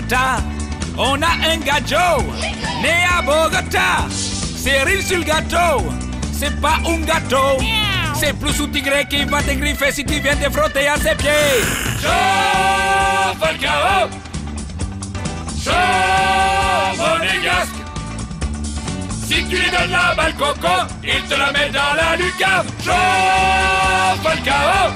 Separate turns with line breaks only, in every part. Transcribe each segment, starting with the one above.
Bogota. On a un gars Joe, né à Bogota. Cerise sur le gâteau, c'est pas un gâteau. C'est plus un tigre qui va te griffer si tu viens te frotter à ses pieds. Joe Falcao, Joe Monégasque. Si tu lui donnes la balle coco, il te la met dans la lucarne. Joe Falcao,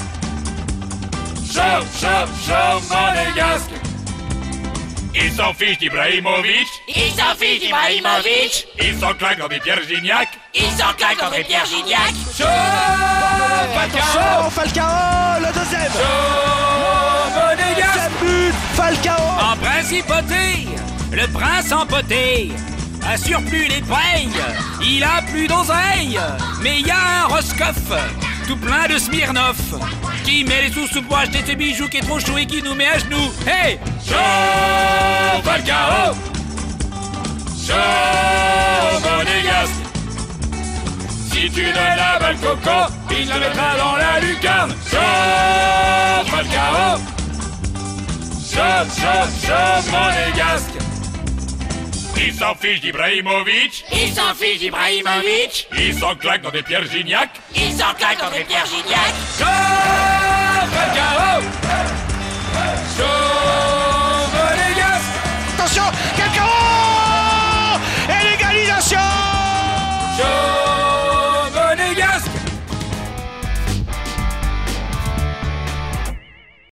Joe Monégasque. Il s'en fiche d'Ibrahimovic.
Il s'en fiche d'Ibrahimovic.
Il s'en claque dans des Pierre Gignac.
Il s'en claque dans des Pierre Gignac.
Joe Falcao,
Attention, Falcao, le deuxième.
Joe Monégasque.
But, Falcao.
En principauté, le prince empoté assure plus les pailles. Il a plus d'oseille, mais il y a un Roscoff tout plein de Smirnoff qui met les sous pour acheter ses bijoux qui est trop chaud et qui nous met à genoux. Hey, Joe Falcao, Joe Monégasque. Si tu donnes la balle coco, il la mettra dans la lucarne. Joe Falcao, Joe Monégasque. Il s'en fiche d'Ibrahimovic.
Il s'en fiche d'Ibrahimovic.
Il s'en claque dans des Pierre Gignac.
Il s'en claque dans des Pierre Gignac.
Joe Falcao,